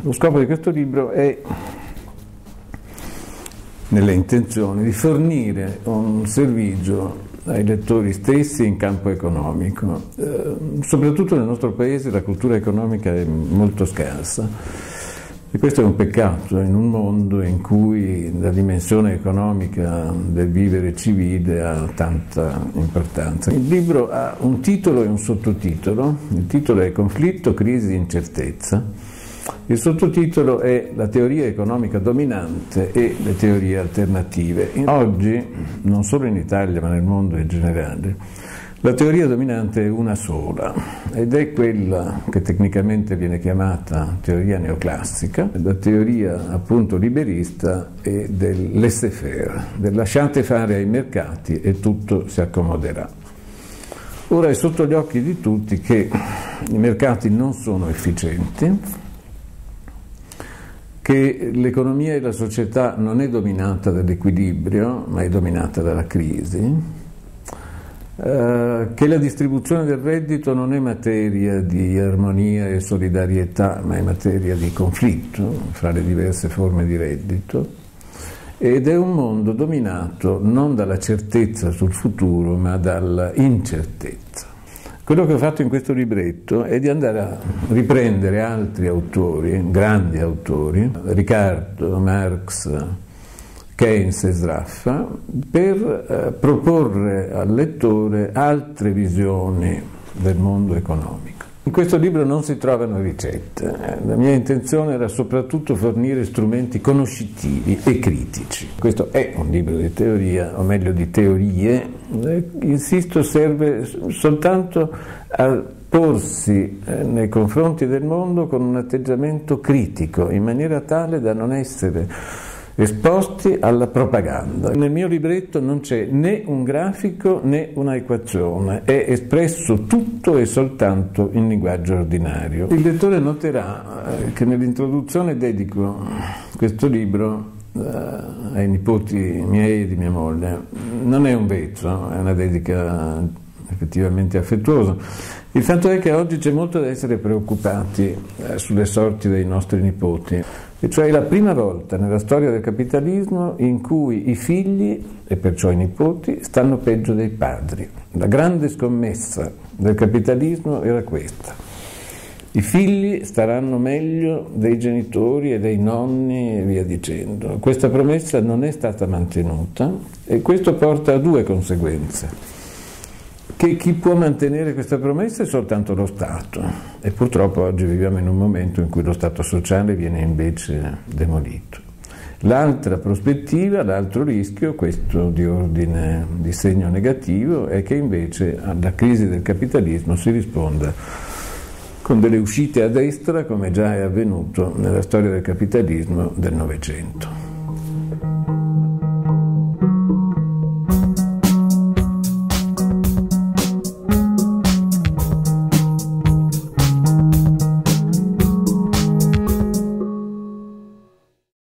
Lo scopo di questo libro è, nelle intenzioni, di fornire un servizio ai lettori stessi in campo economico. Soprattutto nel nostro paese la cultura economica è molto scarsa. E questo è un peccato in un mondo in cui la dimensione economica del vivere civile ha tanta importanza. Il libro ha un titolo e un sottotitolo. Il titolo è Conflitto, crisi, incertezza. Il sottotitolo è La teoria economica dominante e le teorie alternative. Oggi, non solo in Italia ma nel mondo in generale, la teoria dominante è una sola ed è quella che tecnicamente viene chiamata teoria neoclassica, la teoria appunto liberista e del laissez-faire, del lasciate fare ai mercati e tutto si accomoderà. Ora è sotto gli occhi di tutti che i mercati non sono efficienti, che l'economia e la società non è dominata dall'equilibrio ma è dominata dalla crisi, che la distribuzione del reddito non è materia di armonia e solidarietà, ma è materia di conflitto fra le diverse forme di reddito, ed è un mondo dominato non dalla certezza sul futuro, ma dalla incertezza. Quello che ho fatto in questo libretto è di andare a riprendere altri autori, grandi autori, Riccardo, Marx, Keynes e Sraffa, per proporre al lettore altre visioni del mondo economico. In questo libro non si trovano ricette, la mia intenzione era soprattutto fornire strumenti conoscitivi e critici. Questo è un libro di teoria, o meglio di teorie, insisto, serve soltanto a porsi nei confronti del mondo con un atteggiamento critico, in maniera tale da non essere esposti alla propaganda. Nel mio libretto non c'è né un grafico né una equazione, è espresso tutto e soltanto in linguaggio ordinario. Il lettore noterà che nell'introduzione dedico questo libro ai nipoti miei e di mia moglie. Non è un vezzo, è una dedica effettivamente affettuosa. Il fatto è che oggi c'è molto da essere preoccupati sulle sorti dei nostri nipoti, e cioè è la prima volta nella storia del capitalismo in cui i figli, e perciò i nipoti, stanno peggio dei padri. La grande scommessa del capitalismo era questa: i figli staranno meglio dei genitori e dei nonni e via dicendo. Questa promessa non è stata mantenuta e questo porta a due conseguenze: che chi può mantenere questa promessa è soltanto lo Stato, e purtroppo oggi viviamo in un momento in cui lo Stato sociale viene invece demolito. L'altra prospettiva, l'altro rischio, questo di segno negativo, è che invece alla crisi del capitalismo si risponda con delle uscite a destra, come già è avvenuto nella storia del capitalismo del Novecento.